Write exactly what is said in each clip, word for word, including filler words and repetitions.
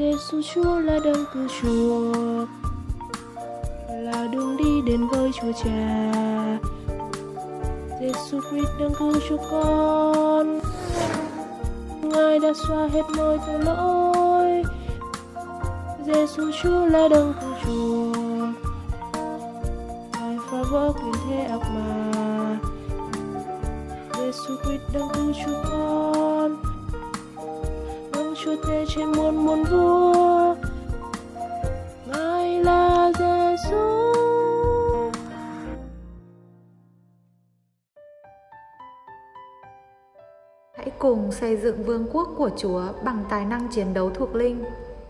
Giêsu Chúa là đấng cứu chuộc, là đường đi đến với Chúa Cha. Giêsu Christ đấng cứu chuộc con, Ngài đã xóa hết mọi tội lỗi. Giêsu Chúa là đấng cứu chuộc, Ngài phá vỡ quyền thế ác ma. Giêsu Christ đấng cứu chuộc con, đấng Chúa Tể trên muôn muôn vua. Ngài là Giêsu. Hãy cùng xây dựng vương quốc của Chúa bằng tài năng chiến đấu thuộc linh.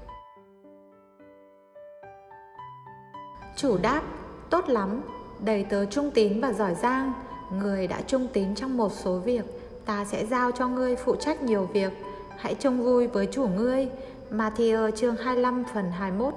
Chủ đáp: tốt lắm, đầy tớ trung tín và giỏi giang. Người đã trung tín trong một số việc, ta sẽ giao cho ngươi phụ trách nhiều việc. Hãy trông vui với chủ ngươi. Ma-thi-ơ chương hai mươi lăm phần hai mươi mốt.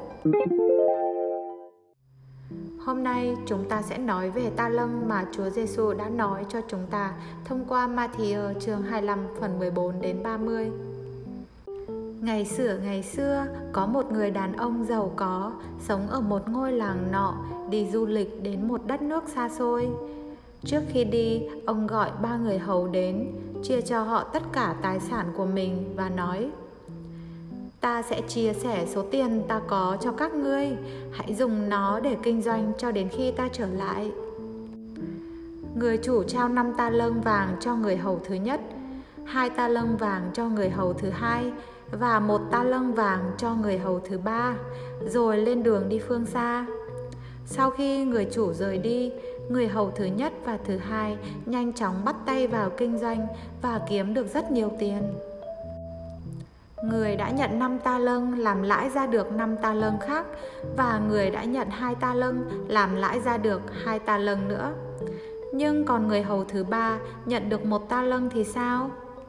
Hôm nay chúng ta sẽ nói về ta lâng mà Chúa Giêsu đã nói cho chúng ta thông qua Ma-thi-ơ chương hai mươi lăm phần mười bốn đến ba mươi. Ngày xưa ngày xưa, có một người đàn ông giàu có, sống ở một ngôi làng nọ, đi du lịch đến một đất nước xa xôi. Trước khi đi, ông gọi ba người hầu đến, chia cho họ tất cả tài sản của mình và nói: ta sẽ chia sẻ số tiền ta có cho các ngươi, hãy dùng nó để kinh doanh cho đến khi ta trở lại. Người chủ trao năm ta lâng vàng cho người hầu thứ nhất, hai ta lâng vàng cho người hầu thứ hai và một ta lâng vàng cho người hầu thứ ba, rồi lên đường đi phương xa. Sau khi người chủ rời đi, người hầu thứ nhất và thứ hai nhanh chóng bắt tay vào kinh doanh và kiếm được rất nhiều tiền. Người đã nhận năm ta lâng làm lãi ra được năm ta lâng khác, và người đã nhận hai ta lâng làm lãi ra được hai ta lâng nữa. Nhưng còn người hầu thứ ba nhận được một ta lâng thì sao?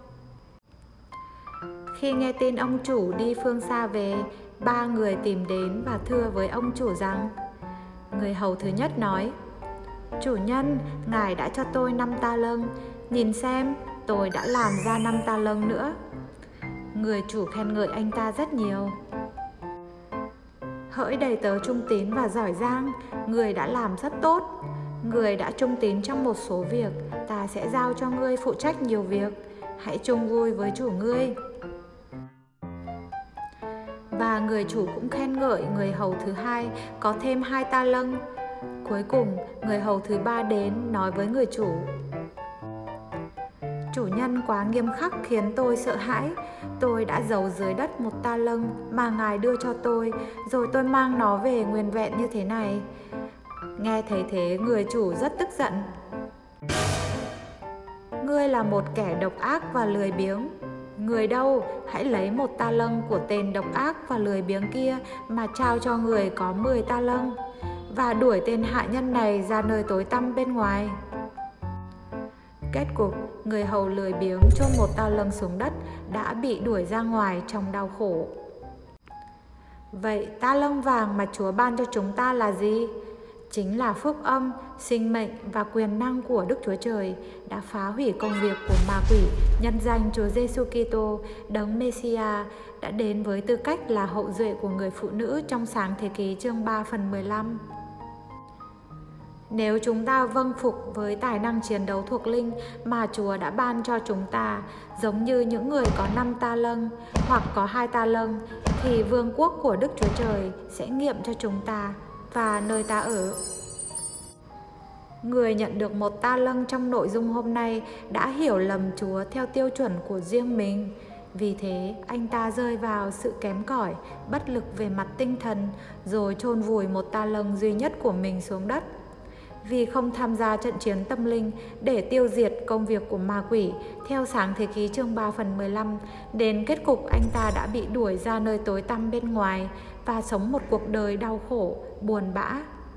Khi nghe tin ông chủ đi phương xa về, ba người tìm đến và thưa với ông chủ rằng: người hầu thứ nhất nói: chủ nhân, ngài đã cho tôi năm ta lâng, nhìn xem, tôi đã làm ra năm ta lâng nữa. Người chủ khen ngợi anh ta rất nhiều. Hỡi đầy tớ trung tín và giỏi giang, người đã làm rất tốt. Người đã trung tín trong một số việc, ta sẽ giao cho ngươi phụ trách nhiều việc. Hãy chung vui với chủ ngươi. Và người chủ cũng khen ngợi người hầu thứ hai có thêm hai ta lâng. Cuối cùng, người hầu thứ ba đến nói với người chủ: chủ nhân quá nghiêm khắc khiến tôi sợ hãi. Tôi đã giấu dưới đất một ta lâng mà ngài đưa cho tôi, rồi tôi mang nó về nguyên vẹn như thế này. Nghe thấy thế, người chủ rất tức giận. Ngươi là một kẻ độc ác và lười biếng. Người đâu, hãy lấy một ta lâng của tên độc ác và lười biếng kia mà trao cho người có mười ta lâng, và đuổi tên hạ nhân này ra nơi tối tăm bên ngoài. Kết cục, người hầu lười biếng chôn một ta lâng xuống đất đã bị đuổi ra ngoài trong đau khổ. Vậy ta lâng vàng mà Chúa ban cho chúng ta là gì? Chính là phúc âm, sinh mệnh và quyền năng của Đức Chúa Trời đã phá hủy công việc của ma quỷ, nhân danh Chúa Giêsu Kitô, đấng Messiah, đã đến với tư cách là hậu duệ của người phụ nữ trong Sáng Thế Ký chương ba phần mười lăm. Nếu chúng ta vâng phục với tài năng chiến đấu thuộc linh mà Chúa đã ban cho chúng ta, giống như những người có năm ta lâng hoặc có hai ta lâng, thì vương quốc của Đức Chúa Trời sẽ nghiệm cho chúng ta và nơi ta ở. Người nhận được một ta lâng trong nội dung hôm nay đã hiểu lầm Chúa theo tiêu chuẩn của riêng mình. Vì thế, anh ta rơi vào sự kém cỏi, bất lực về mặt tinh thần, rồi chôn vùi một ta lâng duy nhất của mình xuống đất. Vì không tham gia trận chiến tâm linh để tiêu diệt công việc của ma quỷ, theo Sáng Thế Ký chương ba phần mười lăm, đến kết cục anh ta đã bị đuổi ra nơi tối tăm bên ngoài và sống một cuộc đời đau khổ, buồn bã.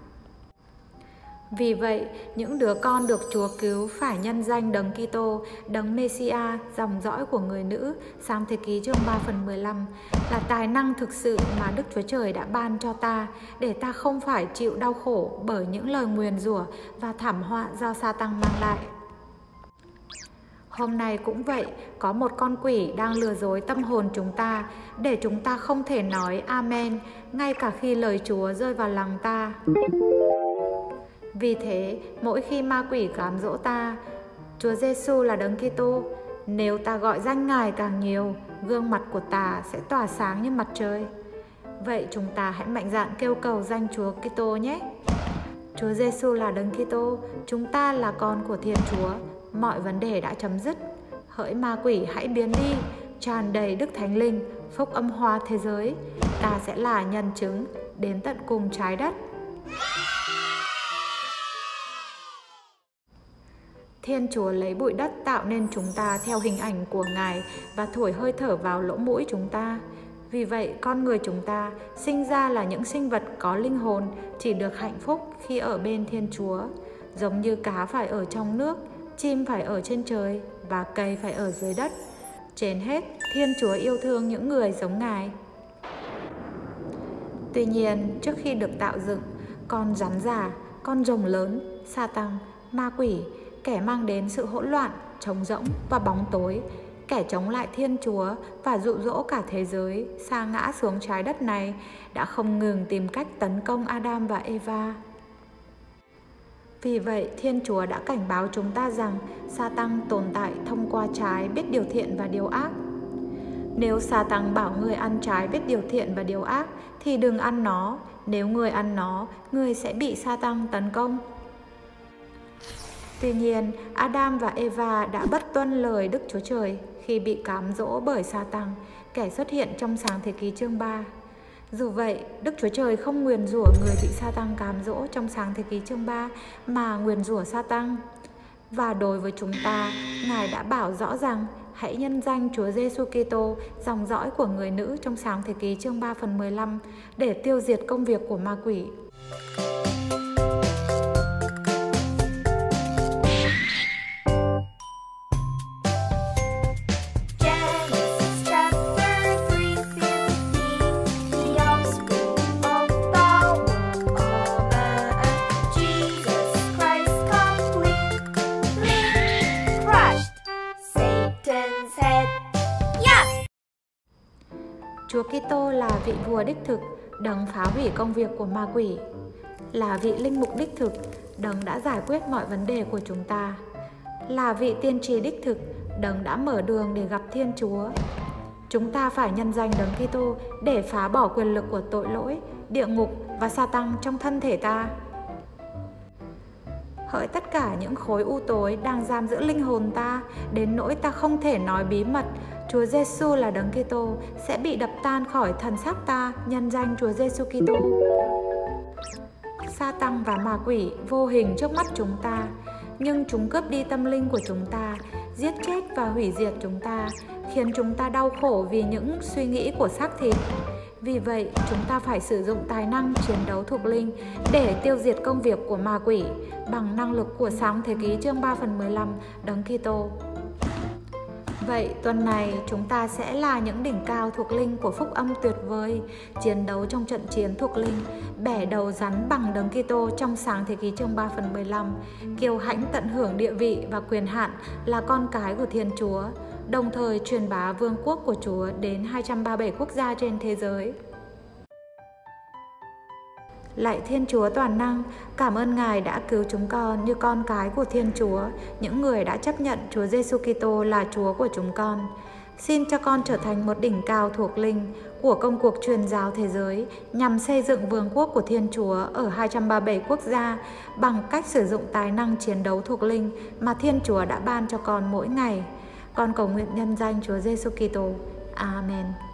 Vì vậy, những đứa con được Chúa cứu phải nhân danh đấng Kitô, đấng Messiah, dòng dõi của người nữ, Sáng Thế Ký chương ba phần mười lăm, là tài năng thực sự mà Đức Chúa Trời đã ban cho ta, để ta không phải chịu đau khổ bởi những lời nguyền rủa và thảm họa do Sa-tăng mang lại. Hôm nay cũng vậy, có một con quỷ đang lừa dối tâm hồn chúng ta, để chúng ta không thể nói Amen, ngay cả khi lời Chúa rơi vào lòng ta. Vì thế, mỗi khi ma quỷ cám dỗ ta, Chúa Giêsu là Đấng Kitô, nếu ta gọi danh Ngài càng nhiều, gương mặt của ta sẽ tỏa sáng như mặt trời. Vậy chúng ta hãy mạnh dạn kêu cầu danh Chúa Kitô nhé. Chúa Giêsu là Đấng Kitô, chúng ta là con của Thiên Chúa, mọi vấn đề đã chấm dứt. Hỡi ma quỷ hãy biến đi, tràn đầy Đức Thánh Linh, phúc âm hóa thế giới. Ta sẽ là nhân chứng đến tận cùng trái đất. Thiên Chúa lấy bụi đất tạo nên chúng ta theo hình ảnh của Ngài và thổi hơi thở vào lỗ mũi chúng ta. Vì vậy, con người chúng ta sinh ra là những sinh vật có linh hồn, chỉ được hạnh phúc khi ở bên Thiên Chúa. Giống như cá phải ở trong nước, chim phải ở trên trời và cây phải ở dưới đất. Trên hết, Thiên Chúa yêu thương những người giống Ngài. Tuy nhiên, trước khi được tạo dựng, con rắn già, con rồng lớn, Sa-tăng, ma quỷ, kẻ mang đến sự hỗn loạn, trống rỗng và bóng tối, kẻ chống lại Thiên Chúa và dụ dỗ cả thế giới sa ngã xuống trái đất này, đã không ngừng tìm cách tấn công Adam và Eva. Vì vậy, Thiên Chúa đã cảnh báo chúng ta rằng Sa-tăng tồn tại thông qua trái biết điều thiện và điều ác. Nếu Sa-tăng bảo người ăn trái biết điều thiện và điều ác, thì đừng ăn nó. Nếu người ăn nó, người sẽ bị Sa-tăng tấn công. Tuy nhiên, Adam và Eva đã bất tuân lời Đức Chúa Trời khi bị cám dỗ bởi Sa-tăng, kẻ xuất hiện trong Sáng Thế Ký chương ba. Dù vậy, Đức Chúa Trời không nguyền rủa người bị Sa-tăng cám dỗ trong Sáng Thế Ký chương ba, mà nguyền rủa Sa-tăng. Và đối với chúng ta, Ngài đã bảo rõ rằng hãy nhân danh Chúa Giêsu Kitô, dòng dõi của người nữ trong Sáng Thế Ký chương ba phần mười lăm, để tiêu diệt công việc của ma quỷ. Chúa Kitô là vị vua đích thực, Đấng phá hủy công việc của ma quỷ, là vị linh mục đích thực, Đấng đã giải quyết mọi vấn đề của chúng ta, là vị tiên tri đích thực, Đấng đã mở đường để gặp Thiên Chúa. Chúng ta phải nhân danh Đấng Kitô để phá bỏ quyền lực của tội lỗi, địa ngục và Sa-tăng trong thân thể ta. Hỡi tất cả những khối u tối đang giam giữ linh hồn ta, đến nỗi ta không thể nói bí mật, Chúa Giêsu là Đấng Kitô sẽ bị đập tan khỏi thân xác ta, nhân danh Chúa Giêsu Kitô. Sa-tăng và ma quỷ vô hình trước mắt chúng ta, nhưng chúng cướp đi tâm linh của chúng ta, giết chết và hủy diệt chúng ta, khiến chúng ta đau khổ vì những suy nghĩ của xác thịt. Vì vậy, chúng ta phải sử dụng tài năng chiến đấu thuộc linh để tiêu diệt công việc của ma quỷ bằng năng lực của Sáng Thế Ký chương ba phần mười lăm, Đấng Kitô. Vậy tuần này chúng ta sẽ là những đỉnh cao thuộc linh của phúc âm tuyệt vời, chiến đấu trong trận chiến thuộc linh, bẻ đầu rắn bằng Đấng Kitô trong Sáng Thế Ký chương ba phần mười lăm, kiêu hãnh tận hưởng địa vị và quyền hạn là con cái của Thiên Chúa, đồng thời truyền bá vương quốc của Chúa đến hai trăm ba mươi bảy quốc gia trên thế giới. Lạy Thiên Chúa toàn năng, cảm ơn Ngài đã cứu chúng con như con cái của Thiên Chúa, những người đã chấp nhận Chúa Giêsu Kitô là Chúa của chúng con. Xin cho con trở thành một đỉnh cao thuộc linh của công cuộc truyền giáo thế giới nhằm xây dựng vương quốc của Thiên Chúa ở hai trăm ba mươi bảy quốc gia bằng cách sử dụng tài năng chiến đấu thuộc linh mà Thiên Chúa đã ban cho con mỗi ngày. Con cầu nguyện nhân danh Chúa Giêsu Kitô. Amen.